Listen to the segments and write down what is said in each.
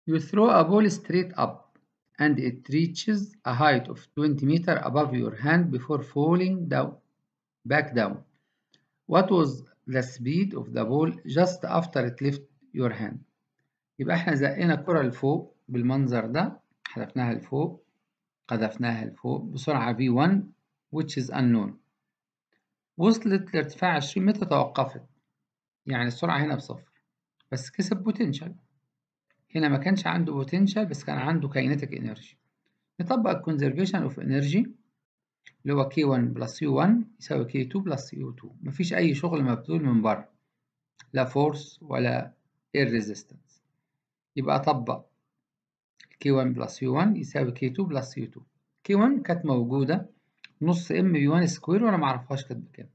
You throw a ball straight up and it reaches a height of 20 meters above your hand before falling back down. What was the speed of the ball just after it left your hand؟ يبقى احنا زقنا الكرة لفوق بالمنظر ده، حذفناها لفوق، قذفناها لفوق بسرعة v1 which is unknown. وصلت لارتفاع 20 متر توقفت، يعني السرعة هنا بصفر، بس كسب بوتنشال. هنا ما كانش عنده بوتنشال بس كان عنده كاينتيك انرجي. نطبق الكونزرفيشن اوف انرجي اللي هو K1 بلس U1 يساوي K2 بلس U2. مفيش أي شغل مبذول من بره، لا فورس ولا اير ريزيستنس. يبقى أطبق K1 بلس U1 يساوي K2 بلس U2. K1 كانت موجودة نص MV1 سكوير وأنا معرفهاش كانت بكام.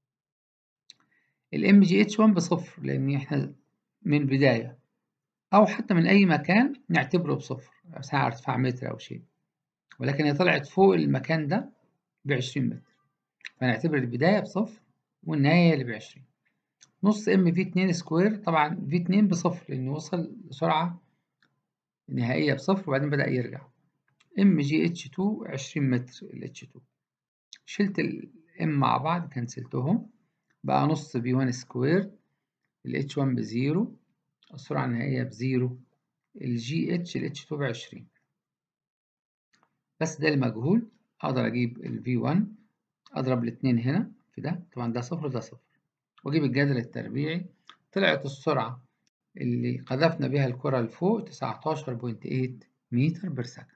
MGH1 بصفر لأن إحنا من البداية أو حتى من أي مكان نعتبره بصفر، ساعة ارتفاع متر أو شيء، ولكن هي طلعت فوق المكان ده ب20 متر، فنعتبر البداية بصفر والنهاية اللي ب20. نص MV2 سكوير، طبعا V2 بصفر لأنه وصل لسرعة نهائية بصفر وبعدين بدأ يرجع. MGH2 20 متر H2. شلت M مع بعض كنسلتهم، بقى نص V1 سكوير H1 بزيرو، السرعة النهائية بزيرو، GH H2 ب20. بس ده المجهول. أقدر أجيب V1 أضرب الاتنين هنا في ده، طبعا ده صفر وده صفر، وأجيب الجذر التربيعي. طلعت السرعة اللي قذفنا بها الكرة لفوق 19.8 متر بير سكند.